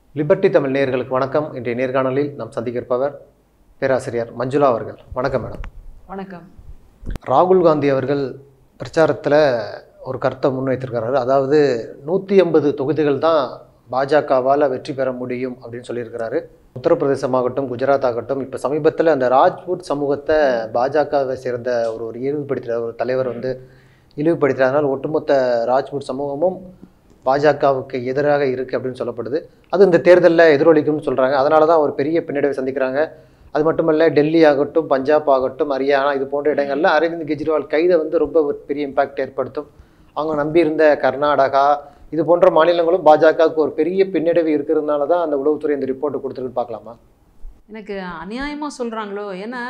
Liberty Tamil நேயர்களுக்கு வணக்கம். இன்றைய நேர்காணலில் நாம் சந்திக்க இருப்பவர் பேராசிரியர் மஞ்சுளா அவர்கள். வணக்கம் மேடம். வணக்கம். ராகுல் காந்தி அவர்கள் பிரச்சாரத்தில் ஒரு கருத்தை முன்வைத்திருக்கிறாரு. அதாவது 180 தொகுதிகள் தான் பாஜகவால் வெற்றி பெற முடியும் அப்படின்னு சொல்லியிருக்கிறாரு. உத்தரப்பிரதேசமாகட்டும், குஜராத் ஆகட்டும், இப்போ சமீபத்தில் அந்த ராஜ்புட் சமூகத்தை பாஜகவை சேர்ந்த ஒரு இழிவுபடுத்துகிற ஒரு தலைவர் இழிவுபடுத்துகிறதுனால ஒட்டுமொத்த ராஜ்புட் சமூகமும் பாஜகவுக்கு எதிராக இருக்குது அப்படின்னு சொல்லப்படுது. அது இந்த தேர்தலில் எதிரொலிக்கும்னு சொல்கிறாங்க. அதனால தான் ஒரு பெரிய பின்னடைவை சந்திக்கிறாங்க. அது மட்டுமல்ல, டெல்லி ஆகட்டும், பஞ்சாப் ஆகட்டும், ஹரியானா இது போன்ற இடங்களில் அரவிந்த் கெஜ்ரிவால் கைதை ரொம்ப ஒரு பெரிய இம்பாக்ட் ஏற்படுத்தும். அவங்க நம்பியிருந்த கர்நாடகா இது போன்ற மாநிலங்களும் பாஜகவுக்கு ஒரு பெரிய பின்னடைவு இருக்கிறதுனால தான் அந்த உளவுத்துறை இந்த ரிப்போர்ட்டை கொடுத்துருக்கு. பார்க்கலாமா? எனக்கு அநியாயமாக சொல்கிறாங்களோ, ஏன்னா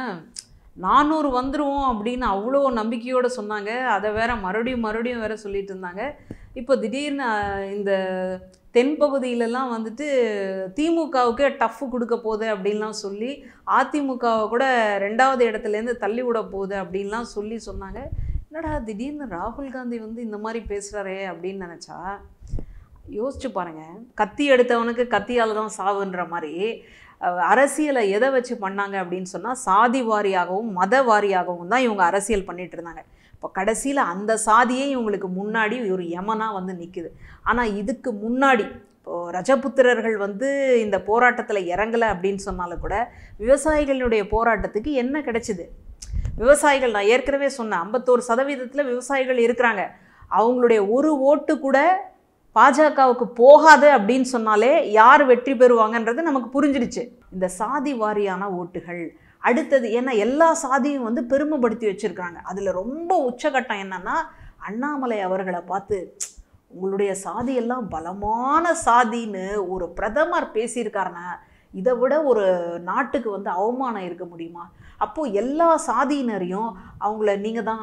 400 வந்துடுவோம் அப்படின்னு அவ்வளோ நம்பிக்கையோடு சொன்னாங்க. அதை வேற மறுபடியும் வேற சொல்லிட்டு இருந்தாங்க. இப்போ திடீர்னு இந்த தென்பகுதியிலலாம் திமுகவுக்கு டஃப் கொடுக்க போகுது அப்படின்லாம் சொல்லி அதிமுகவை கூட 2வது இடத்துலேருந்து தள்ளி விட போகுது அப்படின்லாம் சொன்னாங்க. என்னடா திடீர்னு ராகுல் காந்தி இந்த மாதிரி பேசுகிறாரே அப்படின்னு நினச்சா, யோசிச்சு பாருங்கள். கத்தி எடுத்தவனுக்கு கத்தியால் தான் சாவுன்ற மாதிரி அரசியலை எதை வச்சு பண்ணாங்க அப்படின்னு சொன்னால், சாதி வாரியாகவும் மத வாரியாகவும் தான் இவங்க அரசியல் பண்ணிகிட்டு இருந்தாங்க. இப்போ கடைசியில் அந்த சாதியே இவங்களுக்கு முன்னாடி ஒரு யமனாக நிற்குது. ஆனால் இதுக்கு முன்னாடி இப்போது ரஜபுத்திரர்கள் இந்த போராட்டத்தில் இறங்கலை அப்படின்னு சொன்னாலும் கூட விவசாயிகளுடைய போராட்டத்துக்கு என்ன கிடைச்சிது? விவசாயிகள், நான் ஏற்கனவே சொன்னேன், 51% விவசாயிகள் இருக்கிறாங்க. அவங்களுடைய ஒரு ஓட்டு கூட பாஜகவுக்கு போகாது அப்படின்னு சொன்னாலே யார் வெற்றி பெறுவாங்கன்றது நமக்கு புரிஞ்சிடுச்சு. இந்த சாதி வாரியான ஓட்டுகள் அடுத்தது, ஏன்னா எல்லா சாதியும் பெருமைப்படுத்தி வச்சுருக்காங்க. அதில் ரொம்ப உச்சகட்டம் என்னன்னா, அண்ணாமலை அவர்களை பார்த்து உங்களுடைய சாதியெல்லாம் பலமான சாதின்னு ஒரு பிரதமர் பேசியிருக்காருன்னா, இதை விட ஒரு நாட்டுக்கு அவமானம் இருக்க முடியுமா? அப்போது எல்லா சாதியினரையும் அவங்கள நீங்கள் தான்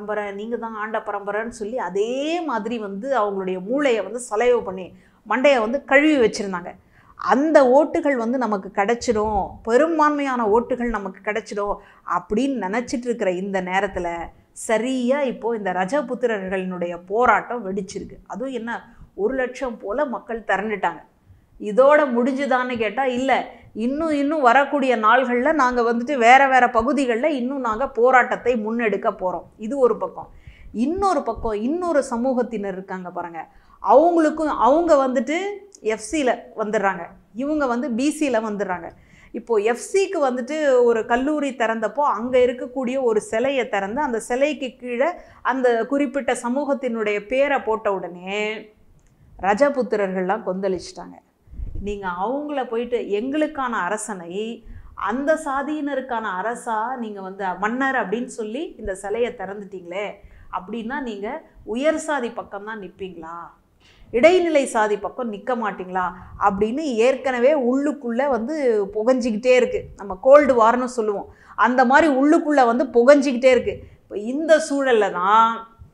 ஆண்ட பரம்பரைன்னு சொல்லி அதே மாதிரி அவங்களுடைய மூளையை சலைவு பண்ணி மண்டையை கழுவி வச்சுருந்தாங்க. அந்த ஓட்டுகள் நமக்கு கிடைச்சிடும், பெரும்பான்மையான ஓட்டுகள் நமக்கு கிடைச்சிடும் அப்படின்னு நினச்சிட்டு இருக்கிற இந்த நேரத்தில் சரியாக இப்போது இந்த ரஜபுத்திரர்களினுடைய போராட்டம் வெடிச்சிருக்கு. அதுவும் என்ன, 1 லட்சம் போல் மக்கள் திரண்டுட்டாங்க. இதோட முடிஞ்சுதான்னு கேட்டால் இல்லை, இன்னும் வரக்கூடிய நாள்களில் நாங்கள் வேறு பகுதிகளில் இன்னும் நாங்கள் போராட்டத்தை முன்னெடுக்க போகிறோம். இது ஒரு பக்கம். இன்னொரு பக்கம் இன்னொரு சமூகத்தினர் இருக்காங்க பாருங்கள். அவங்களுக்கும் அவங்க எஃப்சியில் வந்துடுறாங்க, இவங்க பிசியில் வந்துடுறாங்க. இப்போது எஃப்சிக்கு ஒரு கல்லூரி திறந்தப்போ அங்கே இருக்கக்கூடிய ஒரு சிலையை திறந்து அந்த சிலைக்கு கீழே அந்த குறிப்பிட்ட சமூகத்தினுடைய பேரை போட்ட உடனே ரஜபுத்திரர்கள்லாம் கொந்தளிச்சிட்டாங்க. நீங்கள் அவங்கள போயிட்டு எங்களுக்கான அரசனை, அந்த சாதியினருக்கான அரசா நீங்கள் மன்னர் அப்படின்னு சொல்லி இந்த சிலையை திறந்துட்டீங்களே, அப்படின்னா நீங்கள் உயர் சாதி பக்கம்தான் நிற்பீங்களா, இடைநிலை சாதி பக்கம் நிற்க மாட்டிங்களா அப்படின்னு ஏற்கனவே உள்ளுக்குள்ளே புகஞ்சிக்கிட்டே இருக்குது. நம்ம கோல்டு வார்னு சொல்லுவோம், அந்த மாதிரி உள்ளுக்குள்ளே புகஞ்சிக்கிட்டே இருக்குது. இப்போ இந்த சூழலில் தான்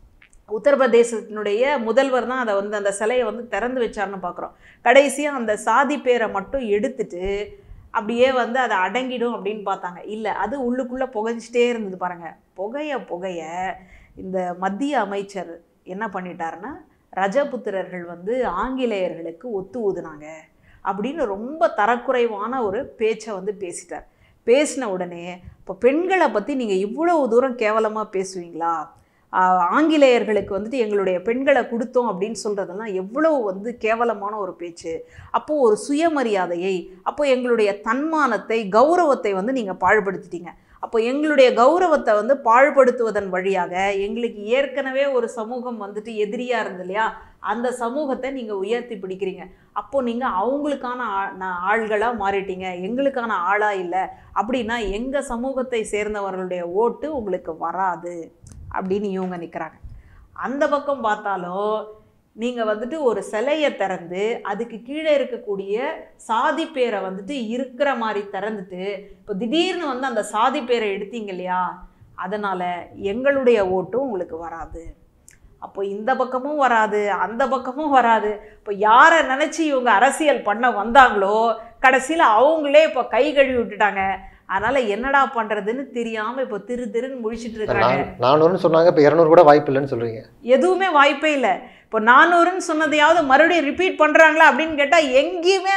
உத்தரப்பிரதேசத்தினுடைய முதல்வர் தான் அதை அந்த சிலையை திறந்து வச்சார்னு பார்க்குறோம். கடைசியாக அந்த சாதி பேரை மட்டும் எடுத்துட்டு அப்படியே அதை அடங்கிடும் அப்படின்னு பார்த்தாங்க. இல்லை, அது உள்ளுக்குள்ளே புகைஞ்சிட்டே இருந்தது பாருங்கள். புகைய இந்த மத்திய அமைச்சர் என்ன பண்ணிட்டாருன்னா, ரஜபுத்திரர்கள் ஆங்கிலேயர்களுக்கு ஒத்து ஊதுனாங்க அப்படின்னு ரொம்ப தரக்குறைவான ஒரு பேச்சை பேசிட்டார். பேசின உடனே இப்போ பெண்களை பற்றி நீங்கள் இவ்வளவு தூரம் கேவலமாக பேசுவீங்களா, ஆங்கிலேயர்களுக்கு எங்களுடைய பெண்களை கொடுத்தோம் அப்படின்னு சொல்கிறதெல்லாம் எவ்வளவு கேவலமான ஒரு பேச்சு. அப்போது ஒரு சுயமரியாதையை, அப்போது எங்களுடைய தன்மானத்தை, கௌரவத்தை நீங்கள் பாழ்படுத்திட்டீங்க. அப்போ எங்களுடைய கௌரவத்தை பாழ்படுத்துவதன் வழியாக எங்களுக்கு ஏற்கனவே ஒரு சமூகம் எதிரியாக இருந்தது இல்லையா, அந்த சமூகத்தை நீங்கள் உயர்த்தி பிடிக்கிறீங்க. அப்போது நீங்கள் அவங்களுக்கான ஆள்களாக மாறிட்டீங்க, எங்களுக்கான ஆளாக இல்லை. அப்படின்னா எங்கள் சமூகத்தை சேர்ந்தவர்களுடைய ஓட்டு உங்களுக்கு வராது அப்படின்னு இவங்க நிற்கிறாங்க. அந்த பக்கம் பார்த்தாலும் நீங்கள் ஒரு சிலையை திறந்து அதுக்கு கீழே இருக்கக்கூடிய சாதி பேரை இருக்கிற மாதிரி திறந்துட்டு இப்போ திடீர்னு அந்த சாதி பேரை எடுத்தீங்க இல்லையா, அதனால் எங்களுடைய ஓட்டும் உங்களுக்கு வராது. அப்போ இந்த பக்கமும் வராது, அந்த பக்கமும் வராது. இப்போ யாரை நினச்சி இவங்க அரசியல் பண்ண வந்தாங்களோ கடைசியில் அவங்களே இப்போ கை கழுவி விட்டுட்டாங்க. அதனால் என்னடா பண்ணுறதுன்னு தெரியாமல் இப்போ திருன்னு முழிச்சிட்டு இருக்காங்க. 400 சொன்னாங்க, இப்போ 200 கூட வாய்ப்பு இல்லைன்னு சொல்கிறீங்க. எதுவுமே வாய்ப்பே இல்லை. இப்போ 400ன்னு சொன்னதையாவது மறுபடியும் ரிப்பீட் பண்ணுறாங்களா அப்படின்னு கேட்டால் எங்கேயுமே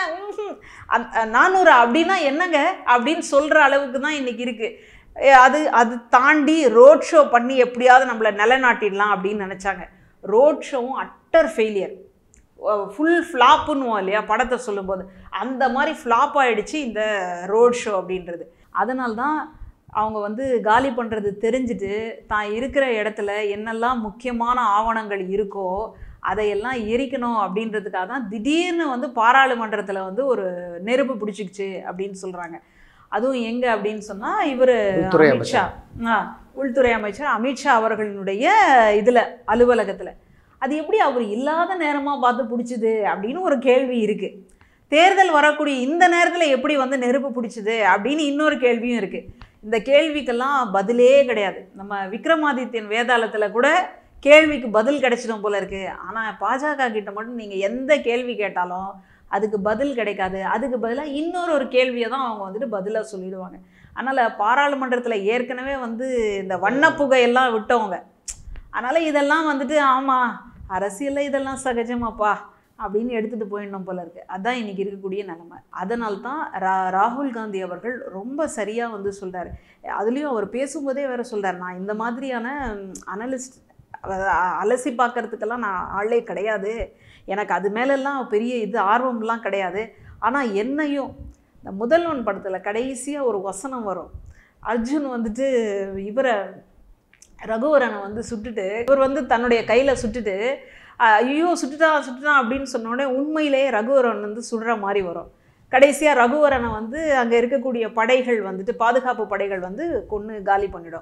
400 அப்படின்னா என்னங்க அப்படின்னு சொல்கிற அளவுக்கு தான் இன்றைக்கி இருக்குது. அது தாண்டி ரோட் ஷோ பண்ணி எப்படியாவது நம்மளை நிலைநாட்டிடலாம் அப்படின்னு நினச்சாங்க. ரோட் ஷோவும் அட்டர் ஃபெயிலியர், ஃபுல் ஃப்ளாப்புன்னுவோம் இல்லையா படத்தை சொல்லும்போது, அந்த மாதிரி ஃப்ளாப் ஆகிடுச்சு இந்த ரோட் ஷோ அப்படின்றது. அதனால்தான் அவங்க வந்து காலி பண்ணுறது தெரிஞ்சுட்டு தான் இருக்கிற இடத்துல என்னெல்லாம் முக்கியமான ஆவணங்கள் இருக்கோ அதையெல்லாம் எரிக்கணும் அப்படின்றதுக்காக தான் திடீர்னு வந்து பாராளுமன்றத்தில் வந்து ஒரு நெருப்பு பிடிச்சிக்கிச்சு அப்படின்னு சொல்கிறாங்க. அதுவும் எங்கே அப்படின்னு சொன்னால் இவர் அமித்ஷா, உள்துறை அமைச்சர் அமித்ஷா அவர்களினுடைய இதில் அலுவலகத்தில். அது எப்படி அவர் இல்லாத நேரமாக பார்த்து பிடிச்சிது அப்படின்னு ஒரு கேள்வி இருக்குது. தேர்தல் வரக்கூடிய இந்த நேரத்தில் எப்படி வந்து நெருப்பு பிடிச்சிது அப்படின்னு இன்னொரு கேள்வியும் இருக்குது. இந்த கேள்விக்கெல்லாம் பதிலே கிடையாது. நம்ம விக்ரமாதித்யன் வேதாளத்தில் கூட கேள்விக்கு பதில் கிடைச்சிடும் போல இருக்குது. ஆனால் பாஜக கிட்ட மட்டும் நீங்கள் எந்த கேள்வி கேட்டாலும் அதுக்கு பதில் கிடைக்காது. அதுக்கு பதிலாக இன்னொரு கேள்வியை தான் அவங்க வந்துட்டு பதிலாக சொல்லிடுவாங்க. அதனால் பாராளுமன்றத்தில் ஏற்கனவே வந்து இந்த வண்ணப்புகையெல்லாம் விட்டவங்க. அதனால் இதெல்லாம் வந்துட்டு ஆமாம் அரசியலில் இதெல்லாம் சகஜமாப்பா அப்படின்னு எடுத்துகிட்டு போயிடணும் போல இருக்குது. அதுதான் இன்றைக்கி இருக்கக்கூடிய நிலைமை. அதனால்தான் ராகுல் காந்தி அவர்கள் ரொம்ப சரியாக வந்து சொல்கிறார். அதுலேயும் அவர் பேசும்போதே வேறு சொல்கிறார், நான் இந்த மாதிரியான அனலிஸ்ட் அலசி பார்க்குறதுக்கெல்லாம் நான் ஆளே கிடையாது, எனக்கு அது மேலெல்லாம் பெரிய ஆர்வம்லாம் கிடையாது. ஆனால் என்னையும் இந்த முதல்வன் படத்தில் கடைசியாக ஒரு வசனம் வரும், அர்ஜுன் வந்துட்டு இவரை ரகுவரனை வந்து சுட்டுட்டு, இவர் வந்து தன்னுடைய கையில் சுட்டுட்டு ஐயோ சுட்டுட்டான் அப்படின்னு சொன்னோடனே உண்மையிலேயே ரகுவரன் வந்து சுடுற மாதிரி வரும். கடைசியாக ரகுவரனை வந்து அங்கே இருக்கக்கூடிய படைகள் வந்துட்டு பாதுகாப்பு படைகள் வந்து கொன்று காலி பண்ணிடும்.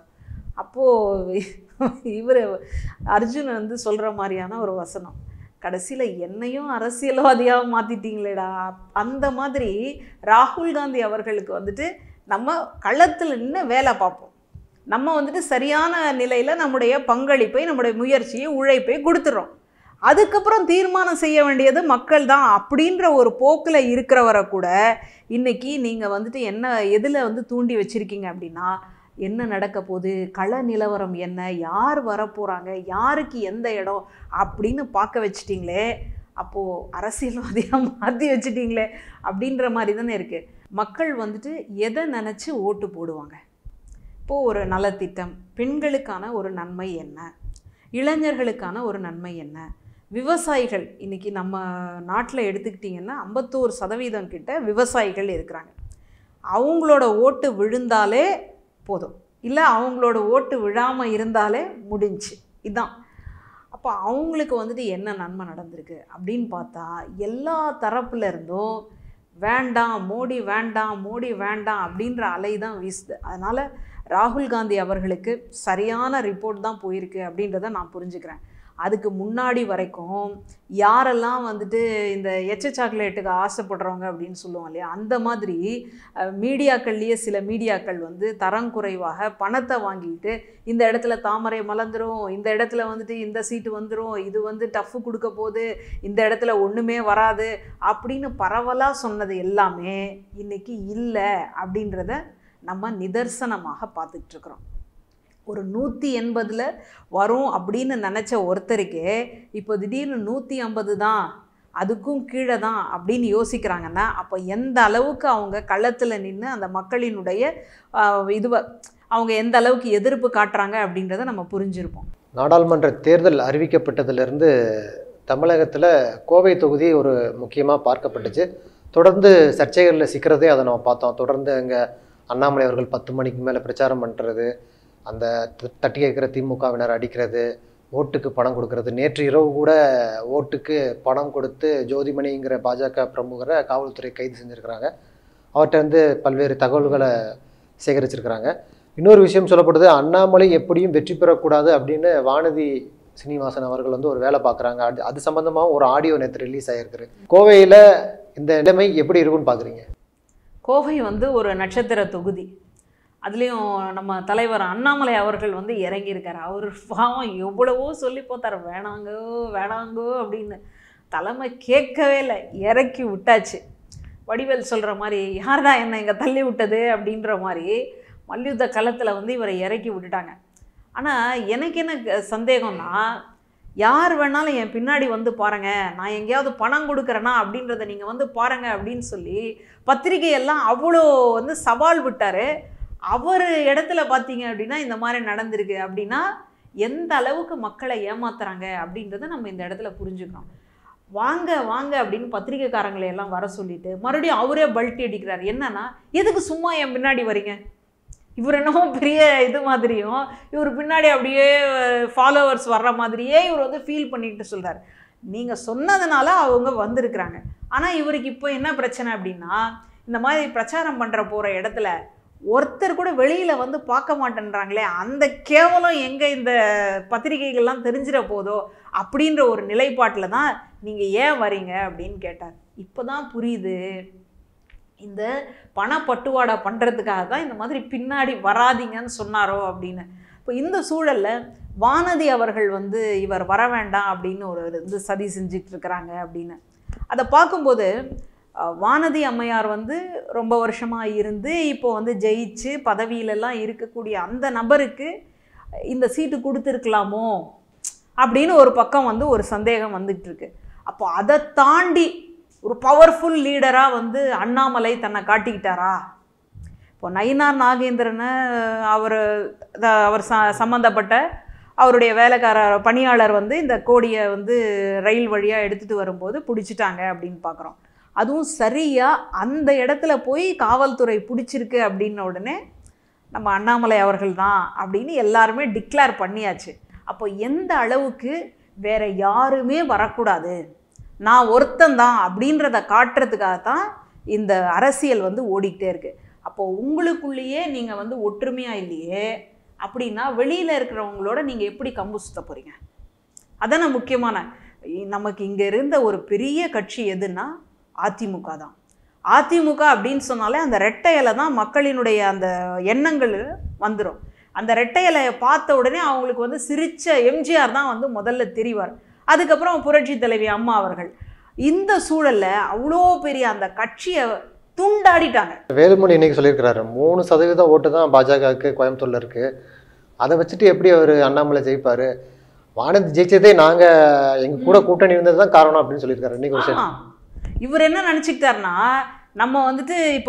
அப்போது இவர் அர்ஜுன் வந்து சொல்கிற மாதிரியான ஒரு வசனம், கடைசியில் என்னையும் அரசியல்வாதியாக மாற்றிட்டீங்களேடா. அந்த மாதிரி ராகுல் காந்தி அவர்களுக்கு வந்துட்டு நம்ம களத்தில் நின்று வேலை பார்ப்போம், நம்ம வந்துட்டு சரியான நிலையில் நம்முடைய பங்களிப்பை, நம்முடைய முயற்சியை, உழைப்பை கொடுத்துட்றோம், அதுக்கப்புறம் தீர்மானம் செய்ய வேண்டியது மக்கள் தான் அப்படின்ற ஒரு போக்கில் இருக்கிறவரை கூட இன்றைக்கி நீங்கள் வந்துட்டு என்ன எதில் வந்து தூண்டி வச்சுருக்கீங்க அப்படின்னா, என்ன நடக்க போகுது, கள நிலவரம் என்ன, யார் வரப்போகிறாங்க, யாருக்கு எந்த இடம் அப்படின்னு பார்க்க வச்சிட்டிங்களே, அப்போது அரசியல்வாதியாக மாற்றி வச்சிட்டிங்களே அப்படின்ற மாதிரி தானே இருக்குது. மக்கள் வந்துட்டு எதை நினச்சி ஓட்டு போடுவாங்க? இப்போது ஒரு நலத்திட்டம், பெண்களுக்கான ஒரு நன்மை என்ன, இளைஞர்களுக்கான ஒரு நன்மை என்ன, விவசாயிகள் இன்றைக்கி நம்ம நாட்டில் எடுத்துக்கிட்டிங்கன்னா 51% கிட்ட விவசாயிகள் இருக்கிறாங்க. அவங்களோட ஓட்டு விழுந்தாலே போதும், இல்லை அவங்களோட ஓட்டு விழாமல் இருந்தாலே முடிஞ்சு இதுதான். அப்போ அவங்களுக்கு வந்துட்டு என்ன நன்மை நடந்திருக்கு அப்படின்னு பார்த்தா எல்லா தரப்புல இருந்தும் வேண்டாம் மோடி வேண்டாம் மோடி வேண்டாம் அப்படின்ற அலை தான் வீசுது. அதனால் ராகுல் காந்தி அவர்களுக்கு சரியான ரிப்போர்ட் தான் போயிருக்கு அப்படின்றத நான் புரிஞ்சுக்கிறேன். அதுக்கு முன்னாடி வரைக்கும் யாரெல்லாம் வந்துட்டு இந்த எச்ச சாக்லேட்டுக்கு ஆசைப்படுறவங்க அப்படின்னு சொல்லுவோம் இல்லையா, அந்த மாதிரி மீடியாக்கள்லேயே சில மீடியாக்கள் வந்து தரங்குறைவாக பணத்தை வாங்கிட்டு இந்த இடத்துல தாமரை மலர்ந்துடும், இந்த இடத்துல வந்துட்டு இந்த சீட்டு வந்துடும், இது வந்து டஃப்பு கொடுக்க போகுது, இந்த இடத்துல ஒன்றுமே வராது அப்படின்னு பரவலாக சொன்னது எல்லாமே இன்றைக்கி இல்லை அப்படின்றத நம்ம நிதர்சனமாக பார்த்துட்ருக்குறோம். ஒரு 180 வரும் அப்படின்னு நினச்ச ஒருத்தருக்கு இப்போ திடீர்னு 150 தான், அதுக்கும் கீழே தான் அப்படின்னு யோசிக்கிறாங்கன்னா அப்போ எந்த அளவுக்கு அவங்க களத்தில் நின்று அந்த மக்களினுடைய இதுவை அவங்க எந்த அளவுக்கு எதிர்ப்பு காட்டுறாங்க அப்படின்றத நம்ம புரிஞ்சிருப்போம். நாடாளுமன்ற தேர்தல் அறிவிக்கப்பட்டதுலேருந்து தமிழகத்தில் கோவை தொகுதி ஒரு முக்கியமாக பார்க்கப்பட்டுச்சு. தொடர்ந்து சர்ச்சைகளில் சிக்கிறதே அதை நம்ம பார்த்தோம். தொடர்ந்து அங்கே அண்ணாமலை அவர்கள் 10 மணிக்கு மேலே பிரச்சாரம் பண்ணுறது, அந்த தட்டி கேட்குற திமுகவினர் அடிக்கிறது, ஓட்டுக்கு பணம் கொடுக்கறது. நேற்று இரவு கூட ஓட்டுக்கு பணம் கொடுத்து ஜோதிமணிங்கிற பாஜக பிரமுகரை காவல்துறை கைது செஞ்சுருக்கிறாங்க. அவர்கிட்ட வந்து பல்வேறு தகவல்களை சேகரிச்சிருக்கிறாங்க. இன்னொரு விஷயம் சொல்லப்படுது, அண்ணாமலை எப்படியும் வெற்றி பெறக்கூடாது அப்படின்னு வானதி சீனிவாசன் அவர்கள் வந்து ஒரு வேலை பார்க்குறாங்க. அது சம்மந்தமாக ஒரு ஆடியோ நேற்று ரிலீஸ் ஆகிருக்கு. கோவையில் இந்த நிலைமை எப்படி இருக்குன்னு பார்க்குறீங்க? கோவை வந்து ஒரு நட்சத்திர தொகுதி. அதுலேயும் நம்ம தலைவர் அண்ணாமலை அவர்கள் வந்து இறங்கியிருக்கார். அவர் பாவம் எவ்வளவோ சொல்லி போத்தார், வேணாங்கோ வேணாங்கோ அப்படின்னு. தலைமை கேட்கவே இல்லை, இறக்கி விட்டாச்சு. வடிவேல் சொல்கிற மாதிரி யார் தான் என்னை இங்கே தள்ளி விட்டது அப்படின்ற மாதிரி மல்யுத்த களத்தில் வந்து இவரை இறக்கி விட்டுட்டாங்க. ஆனால் எனக்கு என்ன சந்தேகம்னா, யார் வேணாலும் என் பின்னாடி வந்து பாருங்கள், நான் எங்கேயாவது பணம் கொடுக்குறேன்னா அப்படின்றத நீங்கள் வந்து பாருங்கள் அப்படின்னு சொல்லி பத்திரிகையெல்லாம் அவ்வளோ வந்து சவால் விட்டார். அவர் இடத்துல பார்த்தீங்க அப்படின்னா இந்த மாதிரி நடந்திருக்கு அப்படின்னா எந்த அளவுக்கு மக்களை ஏமாத்துறாங்க அப்படின்றத நம்ம இந்த இடத்துல புரிஞ்சுக்கணும். வாங்க வாங்க அப்படின்னு பத்திரிகைக்காரங்களை எல்லாம் வர சொல்லிட்டு மறுபடியும் அவரே பல்ட்டி அடிக்கிறார். என்னன்னா, எதுக்கு சும்மா என் பின்னாடி வரீங்க? இவர் என்னமோ பெரிய இது மாதிரியும் இவர் பின்னாடி அப்படியே ஃபாலோவர்ஸ் வர்ற மாதிரியே இவர் வந்து ஃபீல் பண்ணிட்டு சொல்கிறார். நீங்கள் சொன்னதுனால அவங்க வந்திருக்கிறாங்க. ஆனால் இவருக்கு இப்போ என்ன பிரச்சனை அப்படின்னா, இந்த மாதிரி பிரச்சாரம் பண்ணுற போகிற இடத்துல ஒருத்தர் கூட வெளியில் வந்து பார்க்க மாட்டேன்றாங்களே, அந்த கேவலம் எங்கே இந்த பத்திரிகைகள்லாம் தெரிஞ்சிட போதோ அப்படின்ற ஒரு நிலைப்பாட்டில் தான் நீங்கள் ஏன் வரீங்க அப்படின்னு கேட்டார். இப்போ தான் புரியுது, இந்த பணப்பட்டுவாடா பண்ணுறதுக்காக தான் இந்த மாதிரி பின்னாடி வராதிங்கன்னு சொன்னாரோ அப்படின்னு. இப்போ இந்த சூழலில் வானதி அவர்கள் வந்து இவர் வர வேண்டாம் அப்படின்னு ஒரு வந்து சதி செஞ்சுட்டு இருக்கிறாங்க அப்படின்னு அதை பார்க்கும்போது, வானதி அம்மையார் வந்து ரொம்ப வருஷமாக இருந்து இப்போ வந்து ஜெயிச்சு பதவியிலெல்லாம் இருக்கக்கூடிய அந்த நபருக்கு இந்த சீட்டு கொடுத்துருக்கலாமோ அப்படின்னு ஒரு பக்கம் வந்து ஒரு சந்தேகம் வந்துட்டு இருக்கு. அப்போ அதை தாண்டி ஒரு பவர்ஃபுல் லீடராக வந்து அண்ணாமலை தன்னை காட்டிக்கிட்டாரா? இப்போ நயினார் நாகேந்திரனை அவர் சம்மந்தப்பட்ட அவருடைய வேலைக்கார பணியாளர் வந்து இந்த கோடியை வந்து ரயில் வழியாக எடுத்துகிட்டு வரும்போது பிடிச்சிட்டாங்க அப்படின்னு பார்க்குறோம். அதுவும் சரியாக அந்த இடத்துல போய் காவல்துறை பிடிச்சிருக்கு அப்படின்ன உடனே நம்ம அண்ணாமலை அவர்கள் தான் அப்படின்னு எல்லாருமே டிக்ளேர் பண்ணியாச்சு. அப்போ எந்த அளவுக்கு வேற யாருமே வரக்கூடாது, நான் ஒருத்தந்தான் அப்படின்றத காட்டுறதுக்காக தான் இந்த அரசியல் வந்து ஓடிக்கிட்டே இருக்குது. அப்போது உங்களுக்குள்ளேயே நீங்கள் வந்து ஒற்றுமையாக இல்லையே அப்படின்னா வெளியில் இருக்கிறவங்களோட நீங்கள் எப்படி கம்பு சுத்த போகிறீங்க? அதான முக்கியமான. நமக்கு இங்கே இருந்த ஒரு பெரிய கட்சி எதுன்னா அதிமுக தான். அதிமுக அப்படின்னு சொன்னாலே அந்த ரெட்டை இலை தான் மக்களினுடைய அந்த எண்ணங்கள் வந்துடும். அந்த ரெட்டை இலையை பார்த்த உடனே அவங்களுக்கு வந்து சிரிச்ச எம்ஜிஆர் தான் வந்து முதல்ல தெரிவார். அதுக்கப்புறம் புரட்சி தலைவி அம்மா அவர்கள். இந்த சூழலில் அவ்வளோ பெரிய அந்த கட்சியை துண்டாடிட்டாங்க. வேலுமணி இன்னைக்கு சொல்லியிருக்கிறாரு, 3% ஓட்டு தான் பாஜகவுக்கு கோயம்புத்தூர்ல இருக்கு. அதை வச்சுட்டு எப்படி அவர் அண்ணாமலை ஜெயிப்பாரு? வானதி ஜெயிச்சதே நாங்கள் எங்கள் கூட கூட்டணி இருந்தது தான் காரணம் அப்படின்னு சொல்லியிருக்காரு இன்னைக்கு ஒரு விஷயம். இவர் என்ன நினச்சிக்கிட்டாருன்னா, நம்ம வந்துட்டு இப்போ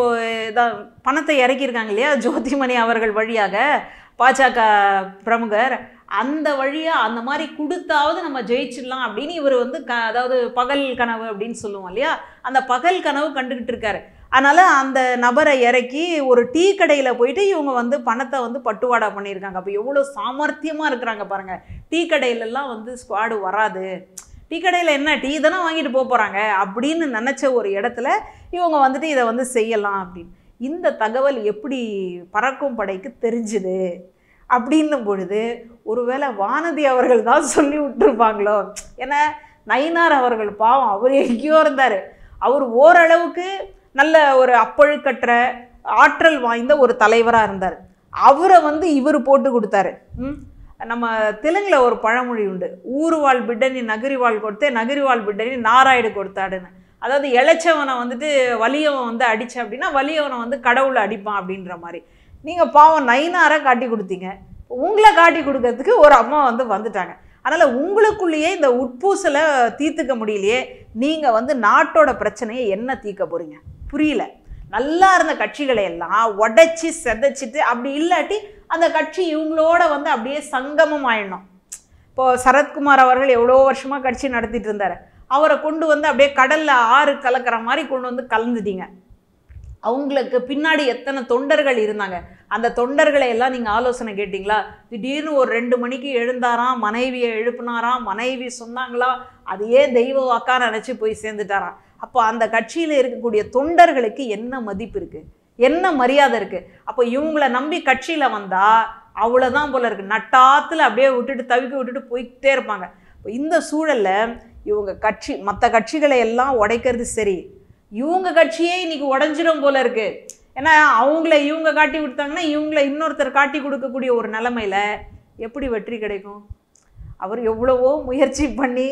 பணத்தை இறக்கியிருக்காங்க இல்லையா ஜோதிமணி அவர்கள் வழியாக பாஜக பிரமுகர், அந்த வழியாக அந்த மாதிரி கொடுத்தாவது நம்ம ஜெயிச்சிடலாம் அப்படின்னு இவர் வந்து அதாவது பகல் கனவு அப்படின்னு சொல்லுவோம் இல்லையா, அந்த பகல் கனவு கண்டுக்கிட்டு இருக்காரு. அதனால் அந்த நபரை இறக்கி ஒரு டீ கடையில் போயிட்டு இவங்க வந்து பணத்தை வந்து பட்டுவாடா பண்ணியிருக்காங்க. அப்போ எவ்வளோ சாமர்த்தியமாக இருக்கிறாங்க பாருங்கள். டீ கடையிலலாம் வந்து ஸ்குவாடு வராது, டீ கடையில் என்ன டீ தானே வாங்கிட்டு போகிறாங்க அப்படின்னு நினச்ச ஒரு இடத்துல இவங்க வந்துட்டு இதை வந்து செய்யலாம் அப்படின்னு. இந்த தகவல் எப்படி பறக்கும் படைக்கு தெரிஞ்சுது அப்படின்னும் பொழுது ஒருவேளை வானதி அவர்கள் தான் சொல்லி விட்டுருப்பாங்களோ. ஏன்னா நயினார் அவர்கள் பாவம் அவர் எங்கேயோ இருந்தார். அவர் ஓரளவுக்கு நல்ல ஒரு அப்பழுக்கற்ற ஆற்றல் வாய்ந்த ஒரு தலைவராக இருந்தார். அவரை வந்து இவர் போட்டு கொடுத்தாரு. நம்ம தெலுங்கில் ஒரு பழமொழி உண்டு, ஊருவாள் பிட்டனி நகரிவாள் கொடுத்தே நகரிவாள் பிட்டனி நாராயடு கொடுத்தாடுன்னு. அதாவது இளைச்சவனை வந்துட்டு வலியவன் வந்து அடித்த அப்படின்னா வலியவனை வந்து கடவுளை அடிப்பான் அப்படின்ற மாதிரி. நீங்கள் பாவம் நயினாரை காட்டி கொடுத்தீங்க, உங்களை காட்டி கொடுக்கறதுக்கு ஒரு அம்மா வந்து வந்துட்டாங்க. அதனால் உங்களுக்குள்ளேயே இந்த உட்பூசலை தீர்த்துக்க முடியலையே, நீங்கள் வந்து நாட்டோட பிரச்சனையை என்ன தீர்க்க போகிறீங்க புரியல. நல்லா இருந்த கட்சிகளை எல்லாம் உடைச்சி செதைச்சிட்டு அப்படி இல்லாட்டி அந்த கட்சி இவங்களோட வந்து அப்படியே சங்கமம் ஆயிடணும். இப்போது சரத்குமார் அவர்கள் எவ்வளோ வருஷமாக கட்சி நடத்திட்டு இருந்தார், அவரை கொண்டு வந்து அப்படியே கடலில் ஆறு கலக்கிற மாதிரி கொண்டு வந்து கலந்துட்டீங்க. அவங்களுக்கு பின்னாடி எத்தனை தொண்டர்கள் இருந்தாங்க, அந்த தொண்டர்களை எல்லாம் நீங்கள் ஆலோசனை கேட்டிங்களா? திடீர்னு ஒரு 2 மணிக்கு எழுந்தாராம், மனைவியை எழுப்புனாராம், மனைவி சொன்னாங்களா, அதையே தெய்வ வாக்கா நினச்சி போய் சேர்ந்துட்டாராம். அப்போ அந்த கட்சியில் இருக்கக்கூடிய தொண்டர்களுக்கு என்ன மதிப்பு இருக்குது, என்ன மரியாதை இருக்குது? அப்போ இவங்களை நம்பி கட்சியில் வந்தால் அவ்வளோதான் போல இருக்குது, நட்டாத்தில் அப்படியே விட்டுட்டு தவிக்க விட்டுட்டு போய்கிட்டே இருப்பாங்க. இப்போ இந்த சூழலில் இவங்க கட்சி மற்ற கட்சிகளை எல்லாம் உடைக்கிறது சரி, இவங்க கட்சியே இன்னைக்கு உடஞ்சிடும் போல இருக்கு. ஏன்னா அவங்கள இவங்க காட்டி விட்டாங்கன்னா இவங்கள இன்னொருத்தர் காட்டி கொடுக்கக்கூடிய ஒரு நிலைமையில் எப்படி வெற்றி கிடைக்கும்? அவர் எவ்வளவோ முயற்சி பண்ணி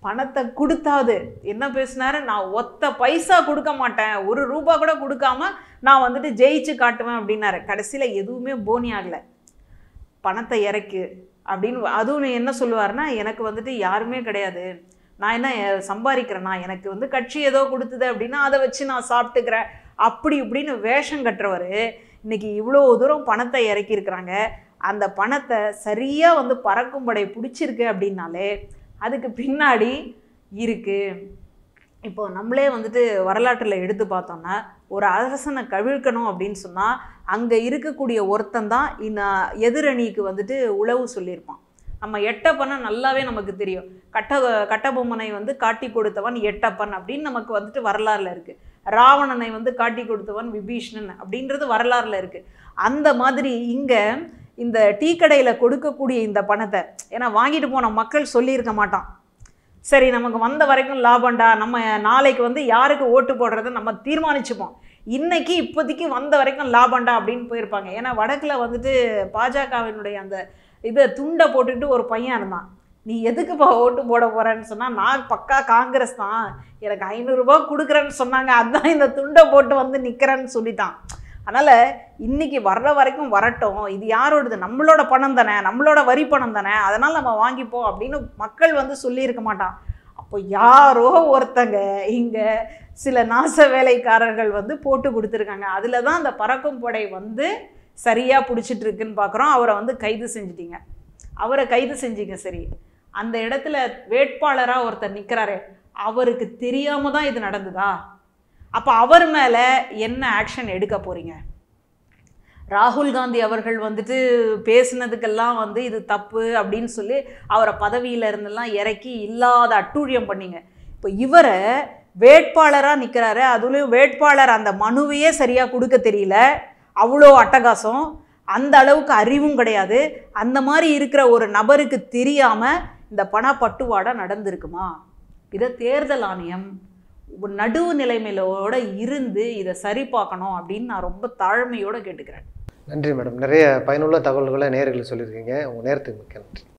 பணத்தை கொடுத்தாது என்ன பேசினாரு, நான் ஒத்த பைசா கொடுக்க மாட்டேன், ஒரு ரூபா கூட கொடுக்காம நான் வந்துட்டு ஜெயிச்சு காட்டுவேன் அப்படின்னாரு. கடைசியில் எதுவுமே போனி ஆகலை. பணத்தை இறக்கு அப்படின்னு. அதுவும் என்ன சொல்லுவாருன்னா, எனக்கு வந்துட்டு யாருமே கிடையாது, நான் என்ன சம்பாதிக்கிறேன்னா, எனக்கு வந்து கட்சி ஏதோ கொடுத்தது அப்படின்னா அதை வச்சு நான் சாப்பிட்டுக்கிறேன் அப்படி இப்படின்னு வேஷம் கட்டுறவர் இன்னைக்கு இவ்வளோ தூரம் பணத்தை இறக்கியிருக்கிறாங்க. அந்த பணத்தை சரியாக வந்து பறக்கும் படை பிடிச்சிருக்கு அப்படின்னாலே அதுக்கு பின்னாடி இருக்குது. இப்போ நம்மளே வந்துட்டு வரலாற்றில் எடுத்து பார்த்தோம்னா, ஒரு அரசனை கவிழ்க்கணும் அப்படின்னு சொன்னால் அங்கே இருக்கக்கூடிய ஒருத்தன் தான் இந்த எதிரணிக்கு வந்துட்டு உளவு சொல்லியிருப்பான். நம்ம எட்டப்பனை நல்லாவே நமக்கு தெரியும். கட்டபொம்மனை வந்து காட்டி கொடுத்தவன் எட்டப்பன் அப்படின்னு நமக்கு வந்துட்டு வரலாறுல இருக்குது. ராவணனை வந்து காட்டி கொடுத்தவன் விபீஷ்ணன் அப்படின்றது வரலாறுல இருக்குது. அந்த மாதிரி இங்கே இந்த டீ கடையில் கொடுக்கக்கூடிய இந்த பணத்தை, ஏன்னா வாங்கிட்டு போன மக்கள் சொல்லியிருக்க மாட்டான், சரி நமக்கு வந்த வரைக்கும் லாபம்டா, நம்ம நாளைக்கு வந்து யாருக்கு ஓட்டு போடுறத நம்ம தீர்மானிச்சுப்போம், இன்னைக்கு இப்போதைக்கு வந்த வரைக்கும் லாபம்டா அப்படின்னு போயிருப்பாங்க. ஏன்னா வடக்கில் வந்துட்டு பாஜகவினுடைய அந்த இதை துண்டை போட்டுக்கிட்டு ஒரு பையன் இருந்தான். நீ எதுக்குப்பா ஓட்டு போட போகிறேன்னு சொன்னால், நான் பக்கா காங்கிரஸ் தான், எனக்கு 500 ரூபா கொடுக்குறேன்னு சொன்னாங்க, அதுதான் இந்த துண்டை போட்டு வந்து நிற்கிறேன்னு சொல்லிட்டான். அதனால் இன்றைக்கி வர்ற வரைக்கும் வரட்டும், இது யாரோடது, நம்மளோட பணம் தானே, நம்மளோட வரி பணம் தானே, அதனால் நம்ம வாங்கிப்போம் அப்படின்னு மக்கள் வந்து சொல்லியிருக்க மாட்டான். அப்போ யாரோ ஒருத்தங்க இங்கே சில நாச வேலைக்காரர்கள் வந்து போட்டு கொடுத்துருக்காங்க. அதில் தான் அந்த பறக்கும் படை வந்து சரியாக பிடிச்சிட்டு இருக்குன்னு பார்க்குறோம். அவரை வந்து கைது செஞ்சிட்டிங்க, அவரை கைது செஞ்சீங்க, சரி, அந்த இடத்துல வேட்பாளராக ஒருத்தர் நிற்கிறாரு, அவருக்கு தெரியாமல் தான் இது நடந்ததா? அப்போ அவர் மேலே என்ன ஆக்ஷன் எடுக்க போகிறீங்க? ராகுல் காந்தி அவர்கள் வந்துட்டு பேசினதுக்கெல்லாம் வந்து இது தப்பு அப்படின்னு சொல்லி அவரை பதவியில் இருந்தெல்லாம் இறக்கி இல்லாத அட்டூழியம் பண்ணீங்க. இப்போ இவரை வேட்பாளராக நிற்கிறாரு, அதுலேயும் வேட்பாளர் அந்த மனுவையே சரியாக கொடுக்க தெரியல, அவ்வளோ அட்டகாசம், அந்த அளவுக்கு அறிவும் கிடையாது. அந்த மாதிரி இருக்கிற ஒரு நபருக்கு தெரியாமல் இந்த பணப்பட்டுவாடை நடந்திருக்குமா? இதை தேர்தல் ஆணையம் ஒரு நடுவு நிலைமையிலோட இருந்து இதை சரி பார்க்கணும் அப்படின்னு நான் ரொம்ப தாழ்மையோடு கேட்டுக்கிறேன். நன்றி மேடம். நிறைய பயனுள்ள தகவல்களை நேயர்களுக்கு சொல்லியிருக்கீங்க. உங்கள் நேரத்துக்கு மிக்க நன்றி.